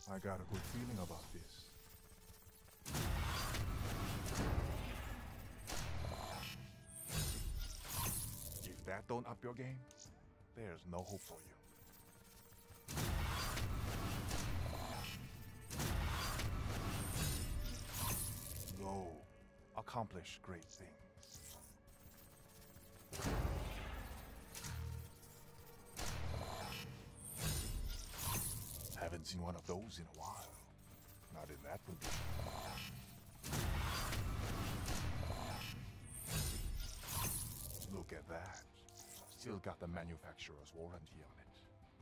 I got a good feeling about this. If that don't up your game, there's no hope for you. Go, accomplish great things. Haven't seen one of those in a while. Not in that condition. Look at that. Still got the manufacturer's warranty on it.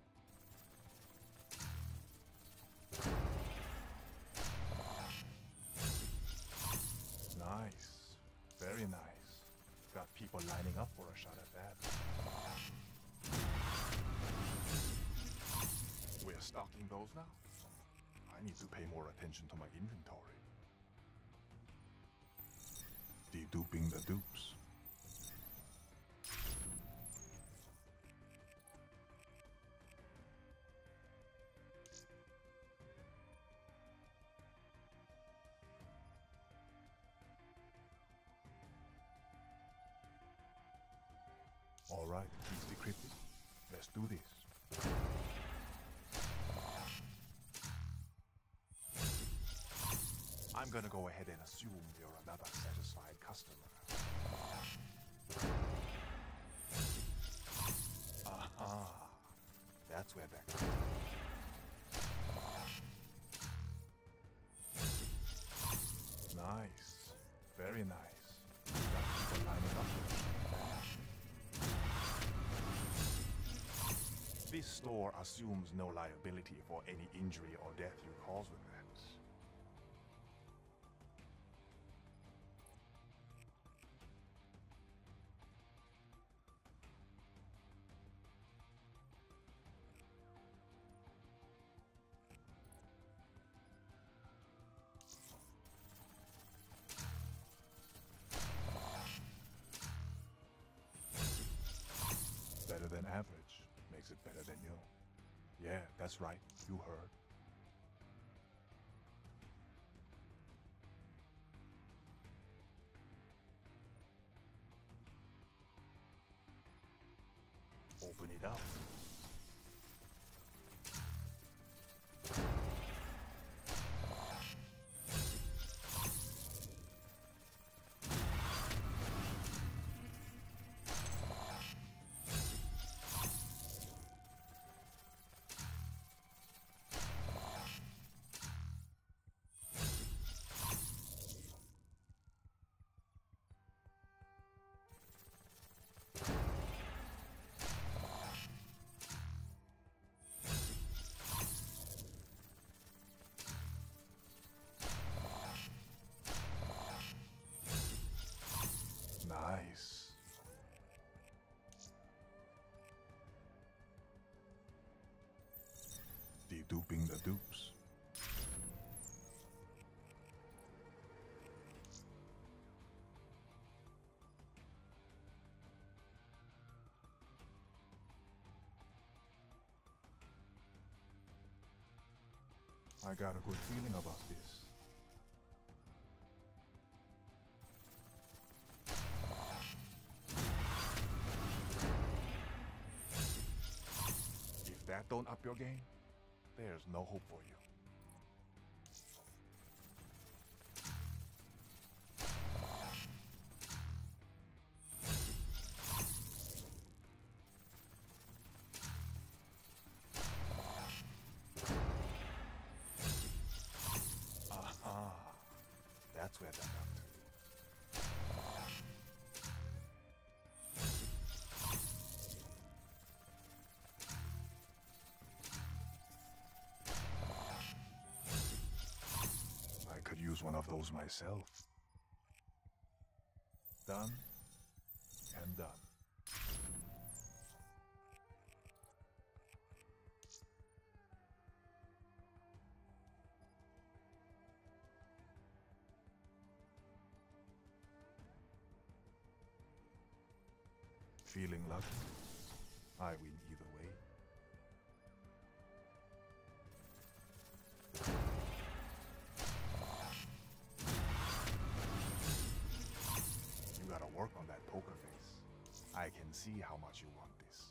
Nice. Very nice. Got people lining up for a shot at that. We're stocking those now. I need to pay more attention to my inventory. Deduping the dupes. All right, he's decrypted. Let's do this. I'm gonna go ahead and assume you're another satisfied customer. Aha! That's where that comes. Nice. Very nice. Got people lining up for it. This store assumes no liability for any injury or death you cause with that. Better than average makes it better than you. Yeah, that's right. You heard. Open it up. Nice. Deduping the dupes. I got a good feeling about this. If that don't up your game, there's no hope for you. Aha! That's where that got to. I could use one of those myself. Done and done. Feeling lucky? I win either way. can see how much you want this.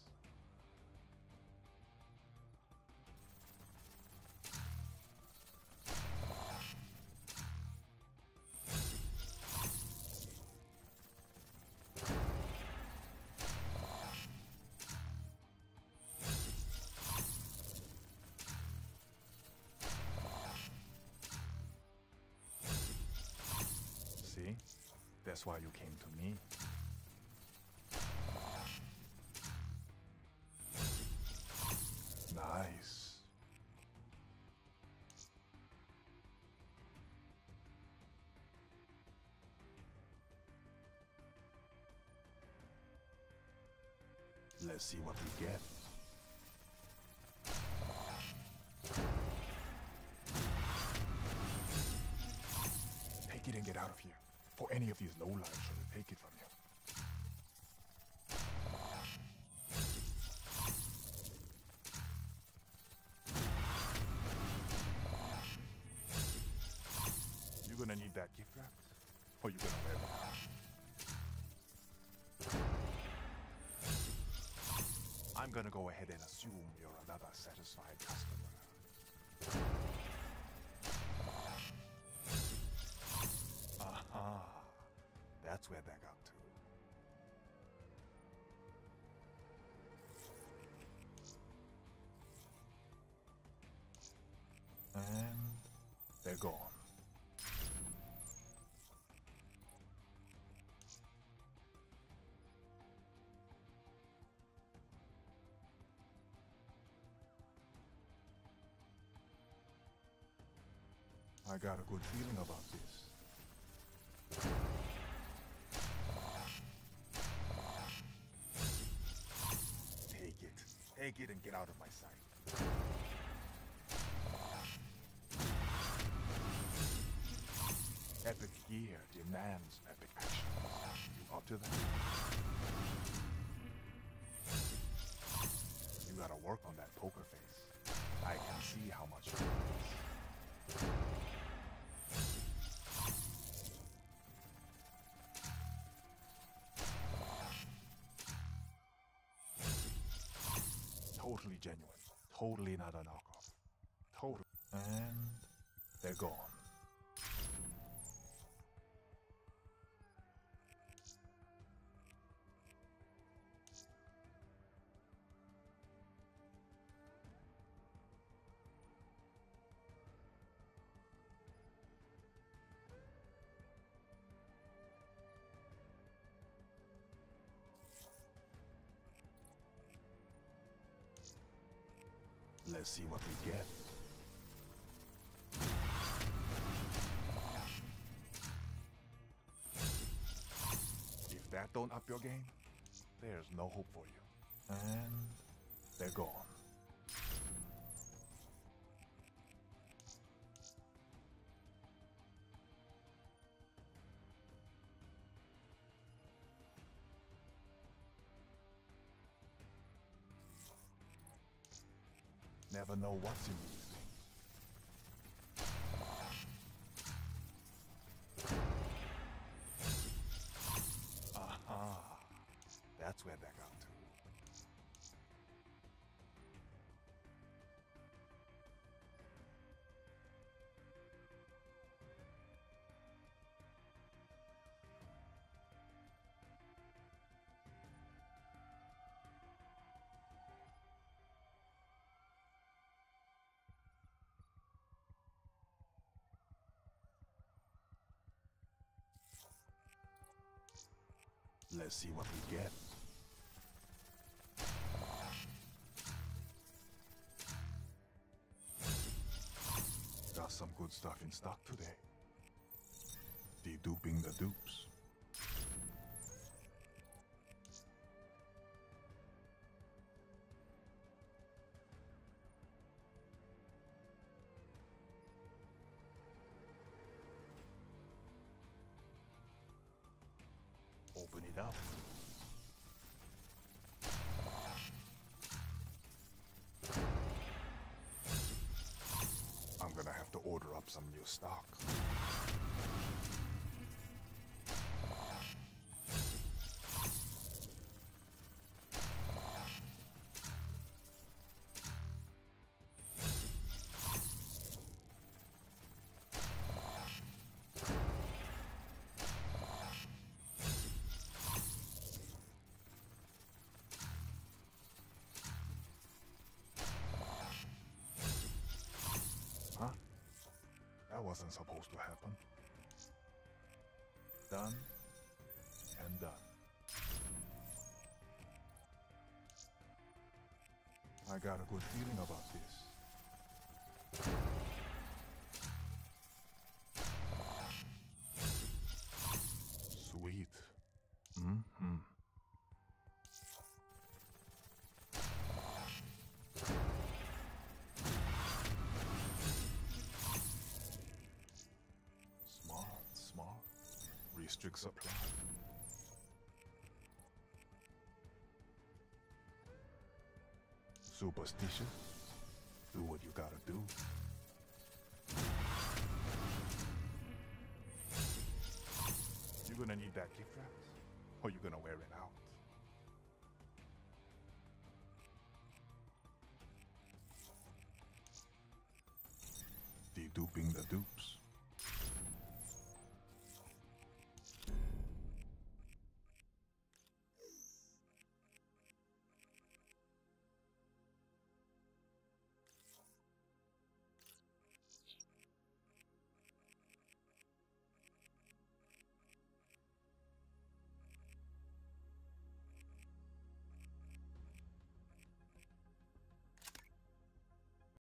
See? That's why you came to me. Nice. Let's see what we get. Take it and get out of here. For any of these lowlives trying to take it from you. You gonna need that gift wrap? Or you gonna wear it out? I'm gonna go ahead and assume you're another satisfied customer. Aha. That's where that got to. And they're gone. I got a good feeling about this. Take it and get out of my sight. Epic gear demands epic action. You up to that? You gotta work on that poker face. I can see how much you want this. Totally genuine. Totally not a knockoff. Totally. And they're gone. Let's see what we get. If that don't up your game, there's no hope for you. And they're gone. Never know what's in these things. Aha. That's where that got to. Let's see what we get. Got some good stuff in stock today. Deduping the dupes. Open it up. I'm gonna have to order up some new stock. wasn't supposed to happen. Done and done. I got a good feeling about this. Sweet. Mm-hmm. Smart. Restrict supply. Superstition. Do what you gotta do. You gonna need that gift wrap? Or you gonna wear it out? Deduping the dupes.